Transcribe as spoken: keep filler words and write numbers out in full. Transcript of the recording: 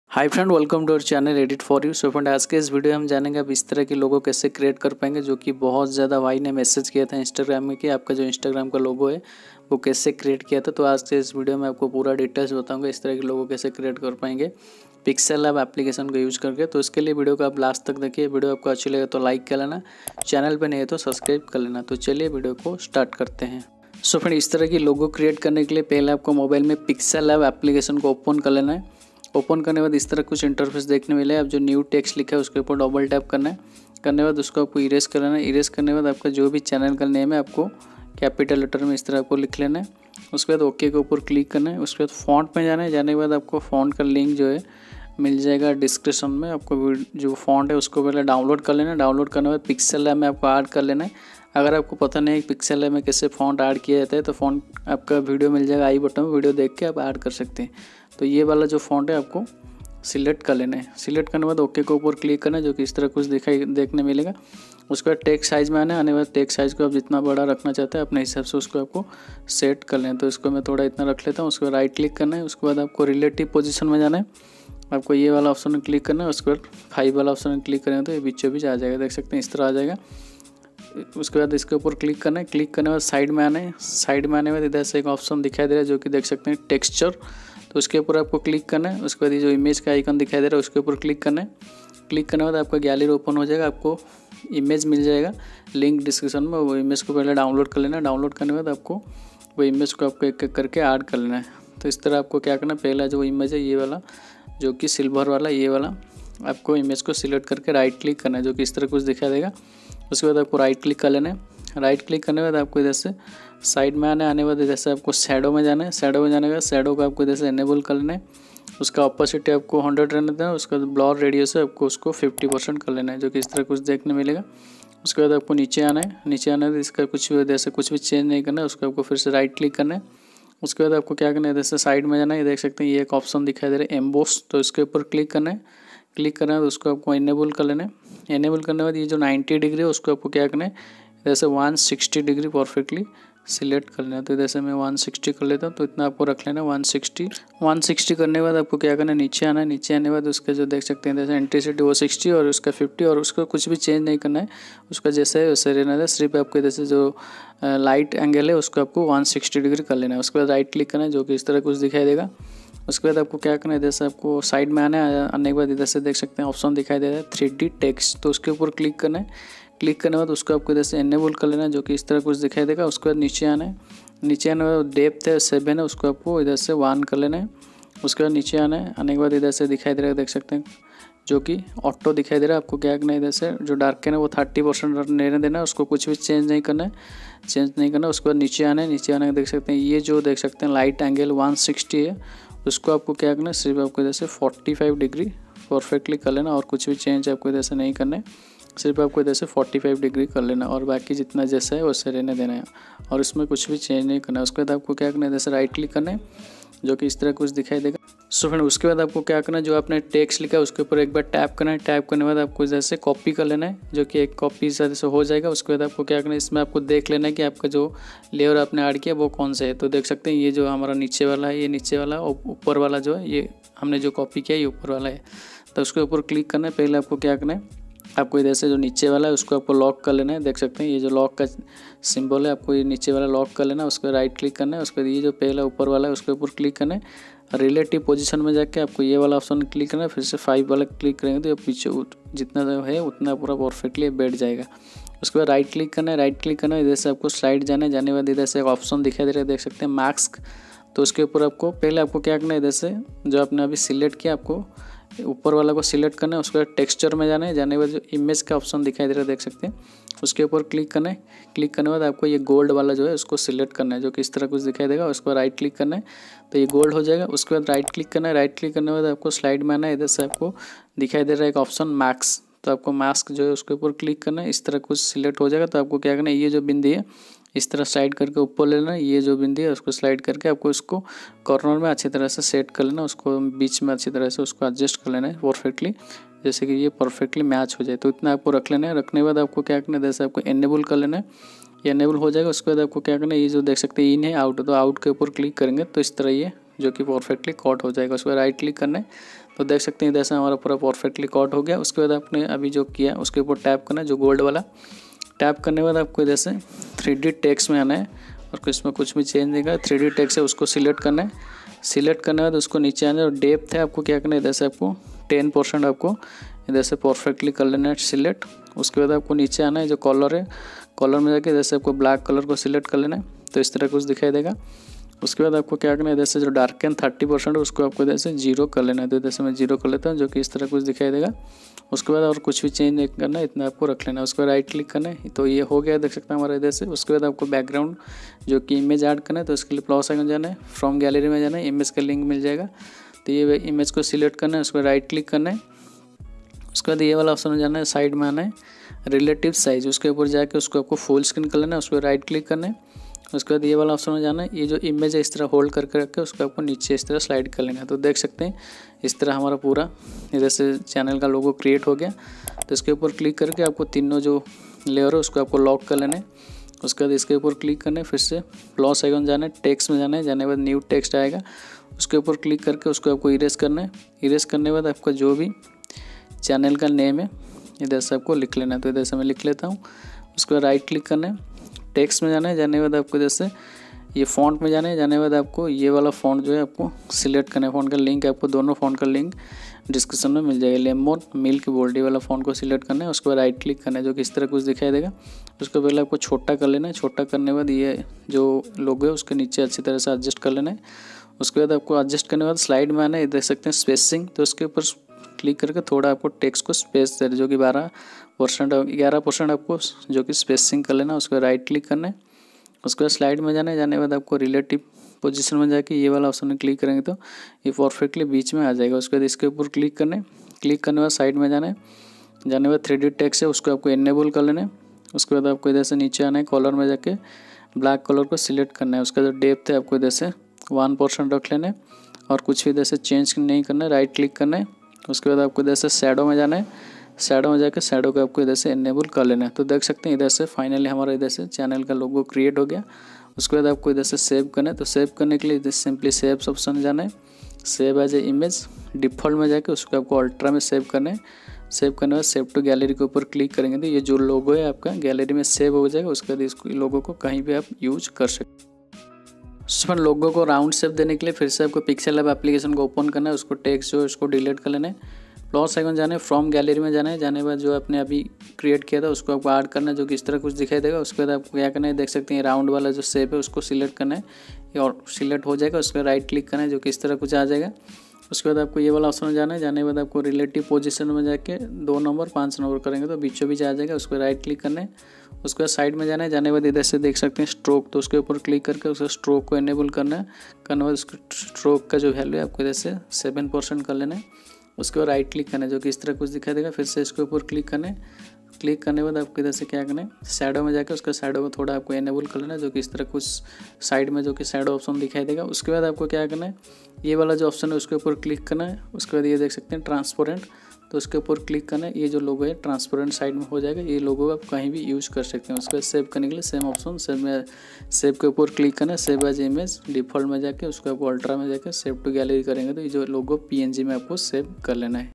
Hi friend, welcome to our channel edit for you. So friend, आज के इस video में हम जानेंगे आप इस तरह के लोगो कैसे क्रिएट कर पाएंगे, जो कि बहुत ज़्यादा भाई ने मैसेज किया था इंस्टाग्राम में कि आपका जो इंस्टाग्राम का लोगो है वो कैसे क्रिएट किया था। तो आज के इस वीडियो में आपको पूरा डिटेल्स बताऊंगा इस तरह के लोगो कैसे क्रिएट कर पाएंगे पिक्सेल लैब एप्लीकेशन को यूज़ करके। तो इसके लिए वीडियो को आप लास्ट तक देखिए। वीडियो आपको अच्छी लगे तो लाइक कर लेना, चैनल पर नहीं है तो सब्सक्राइब कर लेना। तो चलिए वीडियो को स्टार्ट करते हैं। सो फ्रेंड, इस तरह की लोगो क्रिएट करने के लिए पहले आपको मोबाइल में पिक्सेल लैब एप्लीकेशन को ओपन कर लेना है। ओपन करने के बाद इस तरह कुछ इंटरफेस देखने मिले। अब जो न्यू टेक्स्ट लिखा है उसके ऊपर डबल टैप करना है। करने के बाद उसको आपको इरेज कर लेना है। इरेज करने के बाद आपका जो भी चैनल का नेम है आपको कैपिटल लेटर में इस तरह आपको लिख लेना है। उसके बाद ओके के ऊपर क्लिक करना है। उसके बाद फॉन्ट में जाना है। जाने के बाद आपको फॉन्ट का लिंक जो है मिल जाएगा डिस्क्रिप्शन में। आपको जो फॉन्ट है उसको पहले डाउनलोड कर लेना है। डाउनलोड करने के बाद पिक्सेल लैब में आपको ऐड कर लेना है। अगर आपको पता नहीं है पिक्सेल लैब में कैसे फॉन्ट ऐड किया जाता है तो फॉन्ट आपका वीडियो मिल जाएगा आई बटन में, वीडियो देख के आप ऐड कर सकते हैं। तो ये वाला जो फॉन्ट है आपको सिलेक्ट कर लेना है। सिलेक्ट करने के बाद ओके के ऊपर क्लिक करना है, जो कि इस तरह कुछ दिखाई देखने मिलेगा। उसके बाद टेक्स्ट साइज़ में आना है। आने के बाद टेक्स्ट साइज़ को आप जितना बड़ा रखना चाहते हैं अपने हिसाब से उसको आपको सेट कर लें। तो इसको मैं थोड़ा इतना रख लेता हूँ। उसके बाद राइट क्लिक करना है। उसके बाद आपको रिलेटिव पोजीशन में जाना है। आपको ये वाला ऑप्शन में क्लिक करना है। उसके बाद फाइव वाला ऑप्शन में क्लिक करेंगे तो ये बीचों बीच आ जाएगा, देख सकते हैं इस तरह आ जाएगा। उसके बाद इसके ऊपर क्लिक करना है। क्लिक करने के बाद साइड में आना है। साइड में आने के बाद इधर से एक ऑप्शन दिखाई दे रहा है जो कि देख सकते हैं टेक्सचर। तो उसके ऊपर आपको क्लिक करना है। उसके बाद ये जो इमेज का आइकन दिखाई दे रहा है उसके ऊपर क्लिक करना है। क्लिक करने के बाद आपका गैलरी ओपन हो जाएगा। आपको इमेज मिल जाएगा लिंक डिस्क्रिप्शन में। वो इमेज को पहले डाउनलोड कर लेना है। डाउनलोड करने के बाद आपको वो इमेज को आपको एक एक करके ऐड कर लेना है। तो इस तरह आपको क्या करना है, पहला जो इमेज है ये वाला जो कि सिल्वर वाला, ये वाला आपको इमेज को सिलेक्ट करके राइट क्लिक करना है, जो कि इस तरह कुछ दिखाई देगा। उसके बाद आपको राइट क्लिक कर लेना है। राइट क्लिक करने के बाद आपको इधर से साइड में आना है। आने के बाद इधर से आपको शैडो में जाना है। शैडो में जाने के बाद शैडो को आपको इधर से इनेबल कर लेना है। उसका ऑपोसिटी आपको हंड्रेड रहने देना है। उसका ब्लर रेडियस है आपको उसको फिफ्टी परसेंट कर लेना है, जो कि इस तरह कुछ देखने मिलेगा। उसके बाद आपको नीचे आना है। नीचे आना है तो इसका कुछ भी जैसे कुछ भी चेंज नहीं करना है। उसको आपको फिर से राइट क्लिक करना है। उसके बाद आपको क्या करना है, इधर से साइड में जाना है। ये देख सकते हैं ये एक ऑप्शन दिखाई दे रहा है एम्बोस, तो इसके ऊपर क्लिक करना है। क्लिक करना है तो उसको आपको इनेबल कर लेना है। इनेबल करने के बाद ये जो नाइन्टी डिग्री है उसको आपको क्या करना है, इधर से one sixty degree perfectly select कर लेना है। तो इधर से मैं वन सिक्सटी कर लेता हूँ। तो इतना आपको रख लेना वन सिक्सटी। वन सिक्सटी करने के बाद आपको क्या करना है, नीचे आना है। नीचे आने के बाद उसका जो देख सकते हैं जैसे इंटेंसिटी वो सिक्सटी और उसका फिफ्टी, और उसको कुछ भी चेंज नहीं करना है। उसका जैसे है वैसे रहना है। सिर्फ आपको इधर से जो लाइट एंगल है उसको आपको वन सिक्सटी डिग्री कर लेना है। उसके बाद राइट क्लिक करना है, जो कि इस तरह कुछ दिखाई देगा। उसके बाद आपको क्या करना है, इधर से आपको साइड में आना है। आने के बाद इधर से देख सकते हैं ऑप्शन दिखाई दे रहा है थ्री डी टेक्स्ट, तो उसके ऊपर क्लिक करना है। क्लिक करने के बाद उसको आपको इधर से इनेबल कर लेना है, जो कि इस तरह कुछ दिखाई देगा। उसके बाद नीचे आना है। नीचे आने के बाद डेप्थ है सेवन है, उसको आपको इधर से वन कर लेना है। उसके बाद नीचे आना है। आने के बाद इधर से दिखाई दे रहा है, देख सकते हैं जो कि ऑटो दिखाई दे रहा है। आपको क्या करना है, इधर से जो डार्कन है वो थर्टी परसेंट रहने देना है। उसको कुछ भी चेंज नहीं करना है, चेंज नहीं करना। उसके बाद नीचे आना है। नीचे आने के देख सकते हैं ये जो देख सकते हैं लाइट एंगल वन सिक्सटी है, उसको आपको क्या करना है, सिर्फ आपको इधर से फोर्टी फाइव डिग्री परफेक्टली कर लेना और कुछ भी चेंज आपको इधर से नहीं करना है। सिर्फ आपको इधर से फोर्टी फाइव डिग्री कर लेना और बाकी जितना जैसा है वैसे रहने देना है और इसमें कुछ भी चेंज नहीं करना है। उसके बाद आपको क्या करना है, इधर से राइट क्लिक करना है, जो कि इस तरह कुछ दिखाई देगा। सो फ्रेंड, उसके बाद आपको क्या करना है, जो आपने टेक्स्ट लिखा है उसके ऊपर एक बार टैप करना है। टैप करने के बाद आपको इधर से कॉपी कर लेना है, जो कि एक कॉपी इस तरह से हो जाएगा। उसके बाद आपको क्या करना है, इसमें आपको देख लेना है कि आपका जो लेयर आपने ऐड किया वो कौन सा है। तो देख सकते हैं ये जो हमारा नीचे वाला है, ये नीचे वाला, और ऊपर वाला जो है ये हमने जो कॉपी किया ये ऊपर वाला है। तो उसके ऊपर क्लिक करना है। पहले आपको क्या करना है, आपको इधर से जो नीचे वाला है उसको आपको लॉक कर लेना है। देख सकते हैं ये जो लॉक का सिंबल है, आपको ये नीचे वाला लॉक कर लेना है। उसके राइट क्लिक करना है। उसके बाद ये जो पहला ऊपर वाला है उसके ऊपर क्लिक करना है। रिलेटिव पोजीशन में जाके आपको ये वाला ऑप्शन क्लिक करना है। फिर से फाइव वाला क्लिक करेंगे तो ये पीछे जितना जो है उतना पूरा परफेक्टली बैठ जाएगा। उसके बाद राइट क्लिक करना है। राइट क्लिक करना है, इधर से आपको स्लाइड जाना है। जाने के बाद इधर से एक ऑप्शन दिखाई दे रहा है, देख सकते हैं मास्क। तो उसके ऊपर आपको पहले आपको क्या करना है, इधर से जो आपने अभी सिलेक्ट किया आपको ऊपर वाला को सिलेक्ट करना है। उसके बाद टेक्सचर में जाना है। जाने के बाद जो इमेज का ऑप्शन दिखाई दे रहा है देख सकते हैं उसके ऊपर क्लिक करना है। क्लिक करने के बाद आपको ये गोल्ड वाला जो है उसको सिलेक्ट करना है, जो कि इस तरह कुछ दिखाई देगा। उसके बाद राइट क्लिक करना है तो ये गोल्ड हो जाएगा। उसके बाद राइट क्लिक करना है। राइट क्लिक करने के बाद आपको स्लाइड में आना है। इधर से आपको दिखाई दे रहा है एक ऑप्शन मास्क, तो आपको मास्क जो है उसके ऊपर क्लिक करना है। इस तरह कुछ सिलेक्ट हो जाएगा। तो आपको क्या करना है, ये जो बिंदी है इस तरह स्लाइड करके ऊपर ले लेना। ये जो बिंदी है उसको स्लाइड करके आपको इसको कॉर्नर में अच्छी तरह से सेट कर लेना। उसको बीच में अच्छी तरह से उसको एडजस्ट कर लेना है परफेक्टली, जैसे कि ये परफेक्टली मैच हो जाए। तो इतना आपको रख लेना है। रखने के बाद आपको क्या करना है, जैसे आपको इनेबल कर लेना है। ये इनेबल हो जाएगा। उसके बाद आपको क्या करना है, ये जो देख सकते हैं इन है आउट, तो आउट के ऊपर क्लिक करेंगे तो इस तरह ये जो कि परफेक्टली कट हो जाएगा। उसके बाद राइट क्लिक करना है। तो देख सकते हैं इधर से हमारा पूरा परफेक्टली कट हो गया। उसके बाद आपने अभी जो किया उसके ऊपर टैप करना है, जो गोल्ड वाला। टैप करने के बाद आपको इधर से थ्री डी टेक्स्ट में आना है और इसमें कुछ भी चेंज नहीं करना। थ्री डी टेक्स्ट है उसको सिलेक्ट करना है। सिलेक्ट करने के बाद उसको नीचे आना है और डेप्थ है आपको क्या करना है, इधर से आपको टेन परसेंट आपको इधर से परफेक्टली कर लेना है सिलेक्ट। उसके बाद आपको नीचे आना है, जो कलर है कलर में जाके इधर से आपको ब्लैक कलर को सिलेक्ट कर लेना है, तो इस तरह कुछ दिखाई देगा। उसके बाद आपको क्या करना है, इधर से जो डार्क एंड थर्टी परसेंट है उसको आपको इधर से जीरो कर लेना है, तो इधर से मैं जीरो कर लेता हूँ, जो कि इस तरह कुछ दिखाई देगा। उसके बाद और कुछ भी चेंज नहीं करना है, इतना आपको रख लेना है। उसके बाद राइट क्लिक करना है, तो ये हो गया देख सकते हैं हमारे इधर से। उसके बाद आपको बैकग्राउंड जो कि इमेज ऐड करना है, तो इसके लिए प्लस आइकन जाना है, फ्रॉम गैलरी में जाना है, इमेज का लिंक मिल जाएगा, तो ये इमेज को सिलेक्ट करना है। उसके बाद राइट क्लिक करना है। उसके बाद ये वाला ऑप्शन में जाना है, साइड में आना है, रिलेटिव साइज, उसके ऊपर जाके उसको आपको फुल स्क्रीन कर लेना है। उसके बाद राइट क्लिक करना है। उसके बाद ये वाला ऑप्शन में जाना है, ये जो इमेज है इस तरह होल्ड करके रख के उसको आपको नीचे इस तरह स्लाइड कर लेना है। तो देख सकते हैं इस तरह हमारा पूरा इधर से चैनल का लोगो क्रिएट हो गया। तो इसके ऊपर क्लिक करके आपको तीनों जो लेयर है उसको आपको लॉक कर लेना है। उसके बाद इसके ऊपर क्लिक करना है, फिर से प्लस आइकन जाना है, टेक्स्ट में जाना है, जाने के बाद न्यू टेक्स्ट आएगा, उसके ऊपर क्लिक करके उसको आपको इरेज करना है। इरेज करने के बाद आपका जो भी चैनल का नेम है इधर से आपको लिख लेना है, तो इधर से मैं लिख लेता हूँ। उसके बाद राइट क्लिक करना है, टेक्स्ट में जाना है, जाने के बाद आपको इधर से ये फ़ॉन्ट में जाना है, जाने के बाद आपको ये वाला फ़ॉन्ट जो है आपको सिलेक्ट करना है। फ़ॉन्ट का लिंक आपको दोनों फ़ॉन्ट का लिंक डिस्क्रिप्शन में मिल जाएगा। लेमन मिल्क बोल्ड वाला फ़ॉन्ट को सिलेक्ट करना है। उसके बाद राइट क्लिक करना है, जो कि इस तरह कुछ दिखाई देगा। उसको पहले आपको छोटा कर लेना है। छोटा करने के बाद ये जो लोगो है उसके नीचे अच्छी तरह से एडजस्ट कर लेना है। उसके बाद आपको एडजस्ट करने के बाद स्लाइड में आना है, देख सकते हैं स्पेसिंग, तो उसके ऊपर क्लिक करके थोड़ा आपको टेक्स्ट को स्पेस दे, जो कि बारह परसेंट ग्यारह परसेंट आपको जो कि स्पेसिंग कर लेना। उसके बाद राइट क्लिक करना है। उसके बाद स्लाइड में जाना है, जाने के बाद आपको रिलेटिव पोजीशन में जाके ये वाला ऑप्शन में क्लिक करेंगे तो ये परफेक्टली बीच में आ जाएगा। उसके बाद इसके ऊपर क्लिक करना है। क्लिक करने के बाद साइड में जाना है, जाने के बाद थ्री डी टेक्स्ट है उसको आपको इनेबल कर लेना है। उसके बाद आपको इधर से नीचे आना है, कलर में जाके ब्लैक कलर को सिलेक्ट करना है। उसका जो डेप्थ है आपको इधर से वन परसेंट रख लेना है और कुछ भी इधर से चेंज नहीं करना है। राइट क्लिक करना है। उसके बाद आपको इधर से शैडो में जाना है, शैडो में जाकर शैडो को आपको इधर से इनेबल कर लेना है। तो देख सकते हैं इधर से फाइनली हमारा इधर से चैनल का लोगो क्रिएट हो गया। उसके बाद आपको इधर से सेव करना है, तो सेव करने के लिए इधर सिंपली सेव ऑप्शन में जाना है, save as a image, default में जाके उसको आपको अल्ट्रा में सेव करना है। सेव करने के बाद सेव टू गैलरी के ऊपर क्लिक करेंगे तो ये जो लोगो है आपका गैलरी में सेव हो जाएगा। उसके बाद इसको लोगो को कहीं भी आप यूज कर सकते हैं। उसमें लोगो को राउंड शेप देने के लिए फिर से आपको पिक्सेल लैब एप्लीकेशन को ओपन करना है, उसको टेक्स्ट जो है उसको डिलीट कर लेना है। प्लस आइकन जाना है, फ्रॉम गैलरी में जाना है, जाने के बाद जो आपने अभी क्रिएट किया था उसको आपको ऐड करना है, जो कि इस तरह कुछ दिखाई देगा। उसके बाद आपको क्या करना है, देख सकते हैं राउंड वाला जो शेप है उसको सिलेक्ट करना है, ये और सिलेक्ट हो जाएगा। उसके बाद राइट क्लिक करना है, जो कि इस तरह कुछ आ जाएगा। उसके बाद आपको ये वाला ऑप्शन में जाना है, जाने के बाद आपको रिलेटिव पोजीशन में जाके दो नंबर पाँच नंबर करेंगे तो बीचों बीच आ जाएगा। उसको राइट क्लिक करना है। उसके बाद साइड में जाना है, जाने के बाद इधर से देख सकते हैं स्ट्रोक, तो उसके ऊपर क्लिक करके उसका स्ट्रोक को इनेबल करना है। करने बाद उसके स्ट्रोक का जो वैल्यू है आपको इधर से सेवन परसेंट कर लेना है। उसके बाद राइट क्लिक करना है, जो कि इस तरह कुछ दिखाई देगा। फिर से इसके ऊपर क्लिक करना है। क्लिक करने के बाद आपको इधर से क्या करना है, शैडो में जाकर उसका शैडो को थोड़ा आपको इनेबल कर लेना है, जो कि इस तरह कुछ साइड में जो कि शैडो ऑप्शन दिखाई देगा। उसके बाद आपको क्या करना है, ये वाला जो ऑप्शन है उसके ऊपर क्लिक करना है। उसके बाद ये देख सकते हैं ट्रांसपेरेंट, तो उसके ऊपर क्लिक करना है। ये जो लोगो है ट्रांसपेरेंट साइड में हो जाएगा। ये लोगो आप कहीं भी यूज़ कर सकते हैं। उसके बाद सेव करने के लिए सेम ऑप्शन सेव में सेव के ऊपर क्लिक करना है, सेव एज इमेज, डिफ़ॉल्ट में जाके उसको आपको अल्ट्रा में जाकर सेव टू गैलरी करेंगे तो ये जो लोगो पीएनजी में आपको सेव कर लेना है।